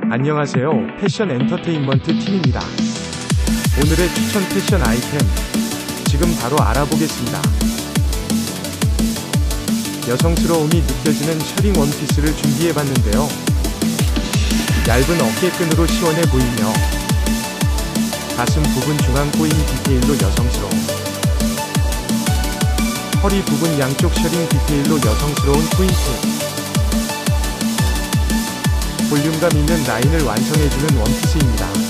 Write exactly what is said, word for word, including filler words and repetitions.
안녕하세요. 패션 엔터테인먼트 팀입니다. 오늘의 추천 패션 아이템 지금 바로 알아보겠습니다. 여성스러움이 느껴지는 셔링 원피스를 준비해봤는데요. 얇은 어깨끈으로 시원해 보이며 가슴 부분 중앙 꼬인 디테일로 여성스러움, 허리 부분 양쪽 셔링 디테일로 여성스러운 포인트, 볼륨감 있는 라인을 완성해주는 원피스입니다.